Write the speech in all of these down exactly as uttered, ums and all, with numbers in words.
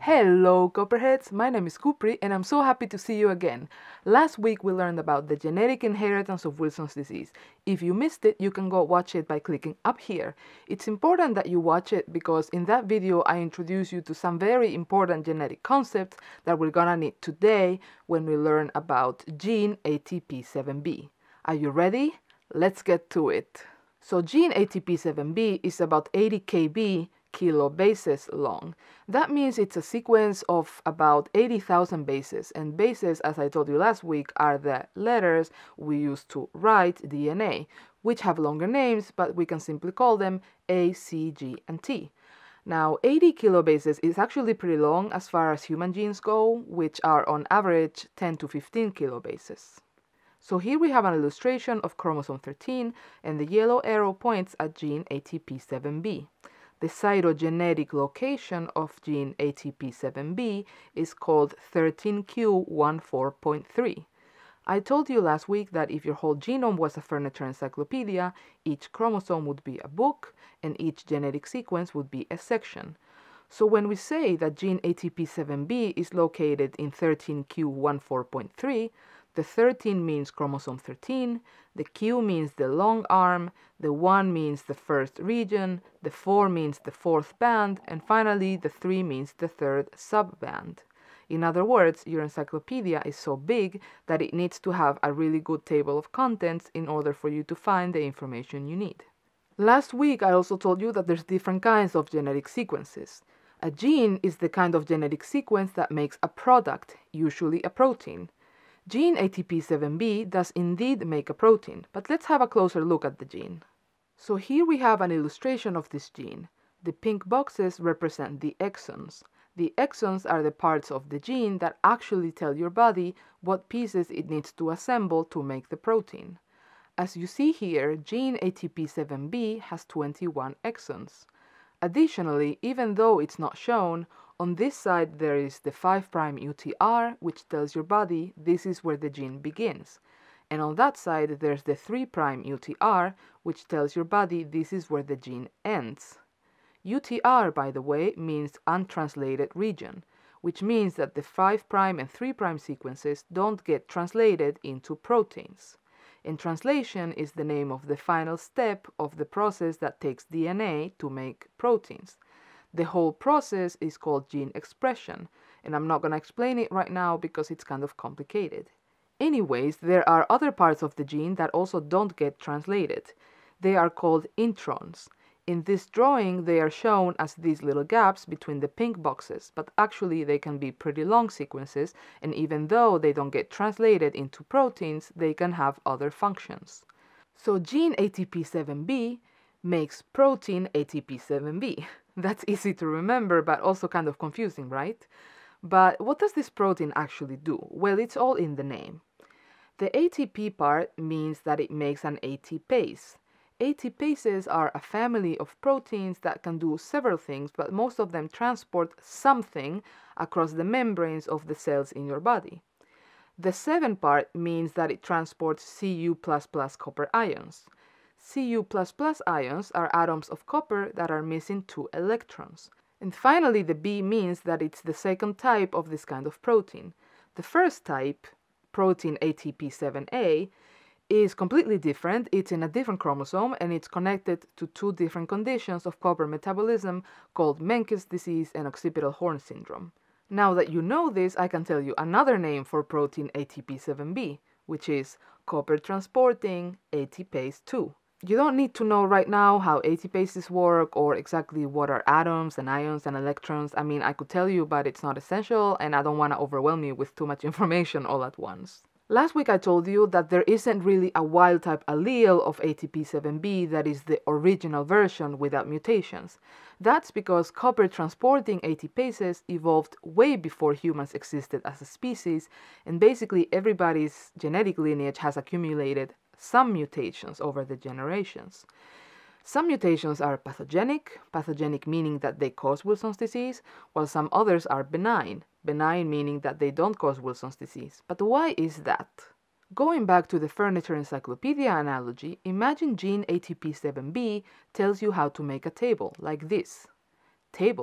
Hello Copperheads, my name is Cupri and I'm so happy to see you again. Last week we learned about the genetic inheritance of Wilson's disease. If you missed it, you can go watch it by clicking up here. It's important that you watch it because in that video I introduce you to some very important genetic concepts that we're gonna need today when we learn about gene A T P seven B. Are you ready? Let's get to it. So gene A T P seven B is about eighty K B kilobases long. That means it's a sequence of about eighty thousand bases, and bases, as I told you last week, are the letters we use to write D N A, which have longer names, but we can simply call them A, C, G, and T. Now, eighty kilobases is actually pretty long as far as human genes go, which are on average ten to fifteen kilobases. So here we have an illustration of chromosome thirteen, and the yellow arrow points at gene A T P seven B. The cytogenetic location of gene A T P seven B is called thirteen Q fourteen point three. I told you last week that if your whole genome was a furniture encyclopedia, each chromosome would be a book and each genetic sequence would be a section. So when we say that gene A T P seven B is located in thirteen Q fourteen point three, the thirteen means chromosome thirteen, the Q means the long arm, the one means the first region, the four means the fourth band, and finally the three means the third subband. In other words, your encyclopedia is so big that it needs to have a really good table of contents in order for you to find the information you need. Last week I also told you that there's different kinds of genetic sequences. A gene is the kind of genetic sequence that makes a product, usually a protein. Gene A T P seven B does indeed make a protein, but let's have a closer look at the gene. So here we have an illustration of this gene. The pink boxes represent the exons. The exons are the parts of the gene that actually tell your body what pieces it needs to assemble to make the protein. As you see here, gene A T P seven B has twenty-one exons. Additionally, even though it's not shown, on this side there is the five prime U T R, which tells your body this is where the gene begins. And on that side there's the three prime U T R, which tells your body this is where the gene ends. U T R, by the way, means untranslated region, which means that the five prime and three prime sequences don't get translated into proteins. And translation is the name of the final step of the process that takes D N A to make proteins. The whole process is called gene expression, and I'm not going to explain it right now because it's kind of complicated. Anyways, there are other parts of the gene that also don't get translated. They are called introns. In this drawing, they are shown as these little gaps between the pink boxes, but actually they can be pretty long sequences, and even though they don't get translated into proteins, they can have other functions. So gene A T P seven B makes protein A T P seven B. That's easy to remember, but also kind of confusing, right? But what does this protein actually do? Well, it's all in the name. The A T P part means that it makes an ATPase. ATPases are a family of proteins that can do several things, but most of them transport something across the membranes of the cells in your body. The seven part means that it transports C U plus plus copper ions. C U plus plus ions are atoms of copper that are missing two electrons. And finally, the B means that it's the second type of this kind of protein. The first type, protein A T P seven A, is completely different. It's in a different chromosome and it's connected to two different conditions of copper metabolism called Menkes disease and occipital horn syndrome. Now that you know this, I can tell you another name for protein A T P seven B, which is copper transporting ATPase two. You don't need to know right now how ATPases work or exactly what are atoms and ions and electrons. I mean, I could tell you, but it's not essential and I don't want to overwhelm you with too much information all at once. Last week I told you that there isn't really a wild-type allele of A T P seven B that is the original version without mutations. That's because copper-transporting ATPases evolved way before humans existed as a species, and basically everybody's genetic lineage has accumulated some mutations over the generations. Some mutations are pathogenic, pathogenic meaning that they cause Wilson's disease, while some others are benign, benign meaning that they don't cause Wilson's disease. But why is that? Going back to the furniture encyclopedia analogy, imagine gene A T P seven B tells you how to make a table, like this. Table,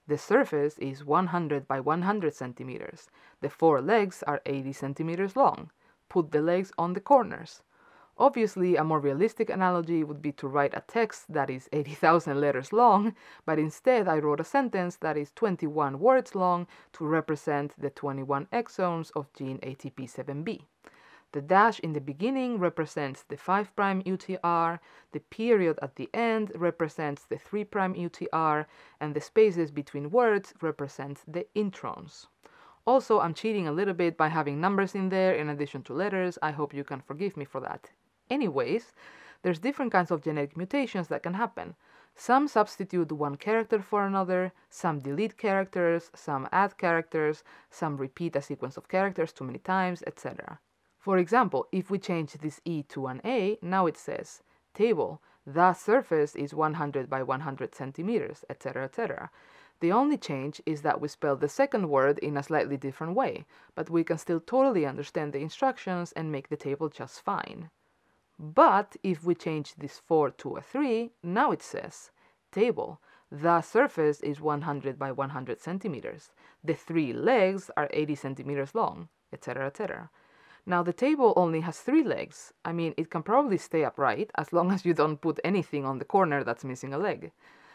The surface is one hundred by one hundred centimeters. The four legs are eighty centimeters long. Put the legs on the corners. Obviously, a more realistic analogy would be to write a text that is eighty thousand letters long, but instead I wrote a sentence that is twenty-one words long to represent the twenty-one exons of gene A T P seven B. The dash in the beginning represents the five prime U T R, the period at the end represents the three prime U T R, and the spaces between words represent the introns. Also, I'm cheating a little bit by having numbers in there in addition to letters. I hope you can forgive me for that. Anyways, there's different kinds of genetic mutations that can happen. Some substitute one character for another, some delete characters, some add characters, some repeat a sequence of characters too many times, et cetera. For example, if we change this E to an A, now it says, table, the surface is one hundred by one hundred centimeters, et cetera, et cetera. The only change is that we spell the second word in a slightly different way, but we can still totally understand the instructions and make the table just fine. But if we change this four to a three, now it says, table, the surface is one hundred by one hundred centimeters. The three legs are eighty centimeters long, et cetera, et cetera. Now the table only has three legs. I mean, it can probably stay upright as long as you don't put anything on the corner that's missing a leg.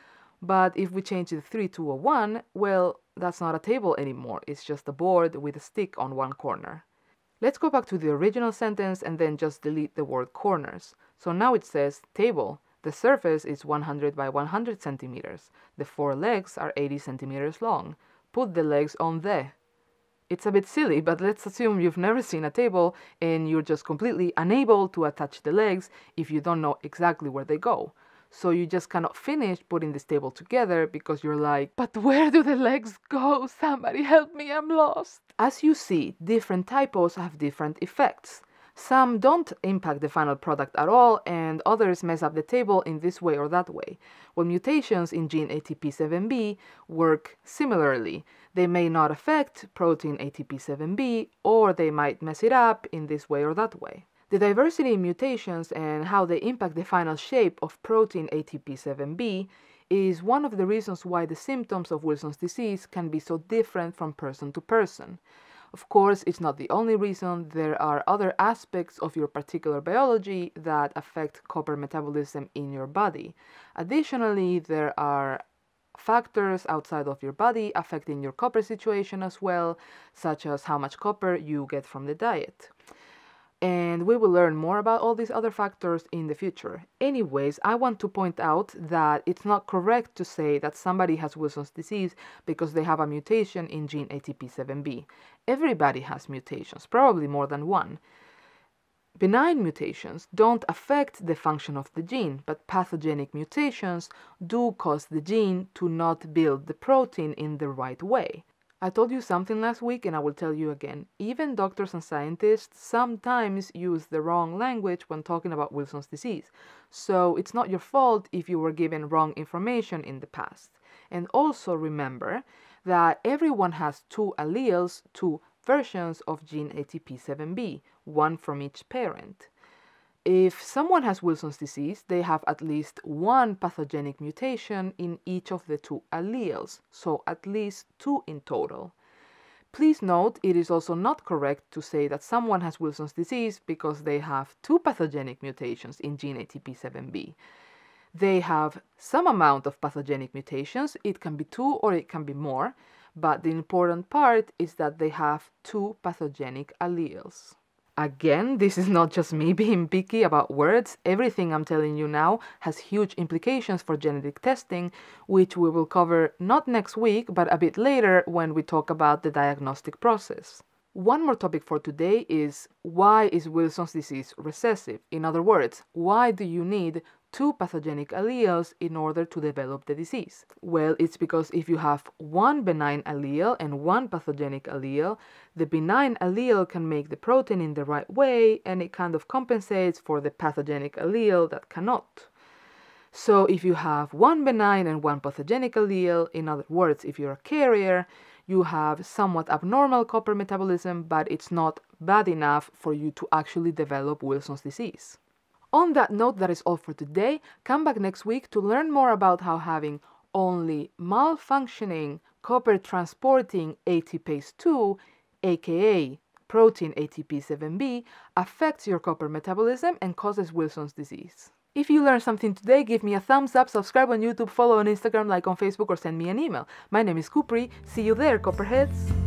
But if we change the three to a one, well, that's not a table anymore. It's just a board with a stick on one corner. Let's go back to the original sentence and then just delete the word corners. So now it says, table, the surface is one hundred by one hundred centimeters. The four legs are eighty centimeters long. Put the legs on the. It's a bit silly, but let's assume you've never seen a table and you're just completely unable to attach the legs if you don't know exactly where they go. So you just cannot finish putting this table together because you're like, but where do the legs go? Somebody help me, I'm lost. As you see, different typos have different effects. Some don't impact the final product at all, and others mess up the table in this way or that way. Well, mutations in gene A T P seven B work similarly. They may not affect protein A T P seven B, or they might mess it up in this way or that way. The diversity in mutations and how they impact the final shape of protein A T P seven B is one of the reasons why the symptoms of Wilson's disease can be so different from person to person. Of course, it's not the only reason. There are other aspects of your particular biology that affect copper metabolism in your body. Additionally, there are factors outside of your body affecting your copper situation as well, such as how much copper you get from the diet. And we will learn more about all these other factors in the future. Anyways, I want to point out that it's not correct to say that somebody has Wilson's disease because they have a mutation in gene A T P seven B. Everybody has mutations, probably more than one. Benign mutations don't affect the function of the gene, but pathogenic mutations do cause the gene to not build the protein in the right way. I told you something last week and I will tell you again. Even doctors and scientists sometimes use the wrong language when talking about Wilson's disease. So it's not your fault if you were given wrong information in the past. And also remember that everyone has two alleles, two versions of gene A T P seven B, one from each parent. If someone has Wilson's disease, they have at least one pathogenic mutation in each of the two alleles, so at least two in total. Please note, it is also not correct to say that someone has Wilson's disease because they have two pathogenic mutations in gene A T P seven B. They have some amount of pathogenic mutations, it can be two or it can be more, but the important part is that they have two pathogenic alleles. Again, this is not just me being picky about words. Everything I'm telling you now has huge implications for genetic testing, which we will cover not next week, but a bit later when we talk about the diagnostic process. One more topic for today is, why is Wilson's disease recessive? In other words, why do you need two pathogenic alleles in order to develop the disease? Well, it's because if you have one benign allele and one pathogenic allele, the benign allele can make the protein in the right way and it kind of compensates for the pathogenic allele that cannot. So if you have one benign and one pathogenic allele, in other words, if you're a carrier, you have somewhat abnormal copper metabolism, but it's not bad enough for you to actually develop Wilson's disease. On that note, that is all for today. Come back next week to learn more about how having Only malfunctioning copper transporting A T P ase two, aka protein A T P seven B, affects your copper metabolism and causes Wilson's disease. If you learned something today, give me a thumbs up, subscribe on YouTube, follow on Instagram, like on Facebook, or send me an email. My name is Cupri. See you there, Copperheads!